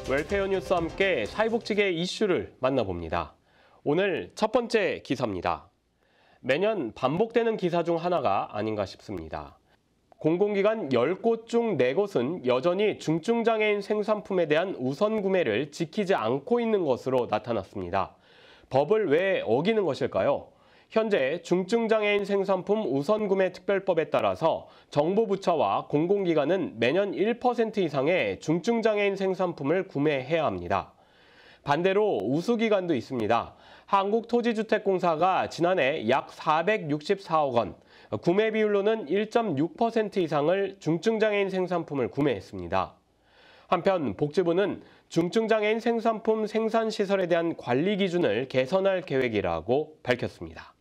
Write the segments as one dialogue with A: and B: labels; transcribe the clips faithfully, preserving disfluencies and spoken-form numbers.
A: 웰페어 뉴스와 함께 사회복지계 이슈를 만나봅니다. 오늘 첫 번째 기사입니다. 매년 반복되는 기사 중 하나가 아닌가 싶습니다. 공공기관 열 곳 중 네 곳은 여전히 중증장애인 생산품에 대한 우선 구매를 지키지 않고 있는 것으로 나타났습니다. 법을 왜 어기는 것일까요? 현재 중증장애인 생산품 우선구매 특별법에 따라서 정부 부처와 공공기관은 매년 일 퍼센트 이상의 중증장애인 생산품을 구매해야 합니다. 반대로 우수기관도 있습니다. 한국토지주택공사가 지난해 약 사백육십사억 원, 구매 비율로는 일 점 육 퍼센트 이상을 중증장애인 생산품을 구매했습니다. 한편 복지부는 중증장애인 생산품 생산시설에 대한 관리 기준을 개선할 계획이라고 밝혔습니다.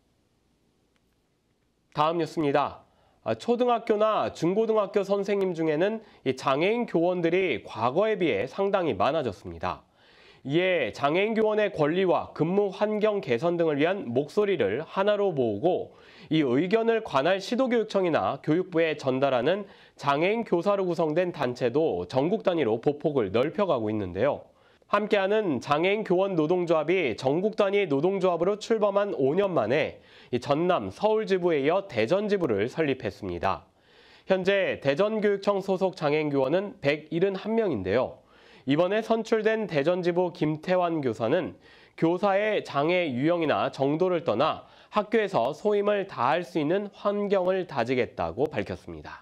A: 다음 뉴스입니다. 초등학교나 중고등학교 선생님 중에는 장애인 교원들이 과거에 비해 상당히 많아졌습니다. 이에 장애인 교원의 권리와 근무 환경 개선 등을 위한 목소리를 하나로 모으고 이 의견을 관할 시도교육청이나 교육부에 전달하는 장애인 교사로 구성된 단체도 전국 단위로 보폭을 넓혀가고 있는데요. 함께하는 장애인 교원 노동조합이 전국 단위 노동조합으로 출범한 오 년 만에 전남, 서울 지부에 이어 대전 지부를 설립했습니다. 현재 대전교육청 소속 장애인 교원은 백칠십일 명인데요. 이번에 선출된 대전 지부 김태환 교사는 교사의 장애 유형이나 정도를 떠나 학교에서 소임을 다할 수 있는 환경을 다지겠다고 밝혔습니다.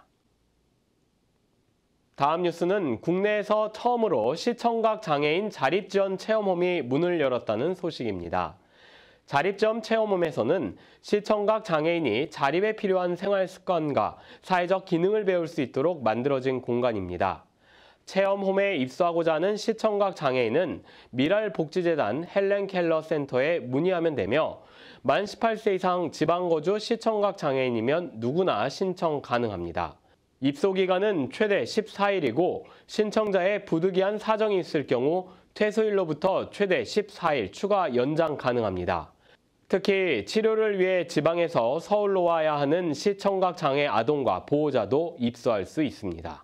A: 다음 뉴스는 국내에서 처음으로 시청각 장애인 자립지원 체험홈이 문을 열었다는 소식입니다. 자립지원 체험홈에서는 시청각 장애인이 자립에 필요한 생활 습관과 사회적 기능을 배울 수 있도록 만들어진 공간입니다. 체험홈에 입소하고자 하는 시청각 장애인은 미랄복지재단 헬렌 켈러 센터에 문의하면 되며 만 십팔 세 이상 지방거주 시청각 장애인이면 누구나 신청 가능합니다. 입소 기간은 최대 십사 일이고 신청자의 부득이한 사정이 있을 경우 퇴소일로부터 최대 십사 일 추가 연장 가능합니다. 특히 치료를 위해 지방에서 서울로 와야 하는 시청각 장애 아동과 보호자도 입소할 수 있습니다.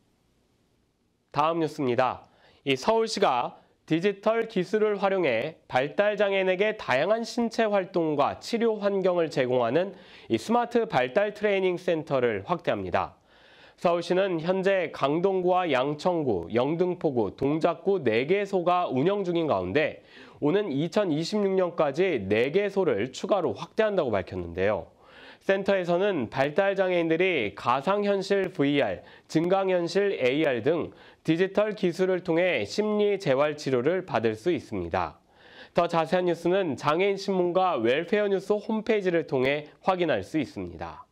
A: 다음 뉴스입니다. 이 서울시가 디지털 기술을 활용해 발달장애인에게 다양한 신체 활동과 치료 환경을 제공하는 이 스마트 발달 트레이닝 센터를 확대합니다. 서울시는 현재 강동구와 양천구, 영등포구, 동작구 네 개소가 운영 중인 가운데 오는 이천이십육 년까지 네 개소를 추가로 확대한다고 밝혔는데요. 센터에서는 발달장애인들이 가상현실 브이알, 증강현실 에이알 등 디지털 기술을 통해 심리 재활 치료를 받을 수 있습니다. 더 자세한 뉴스는 장애인신문과 웰페어 뉴스 홈페이지를 통해 확인할 수 있습니다.